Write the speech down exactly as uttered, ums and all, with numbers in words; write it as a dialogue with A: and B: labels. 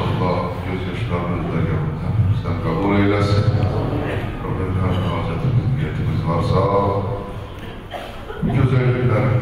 A: Allah gözyaşlarınızla hepimizden kabul eylesin. Rabbim her hacetimiz, niyetimiz varsa bu güzelliklerin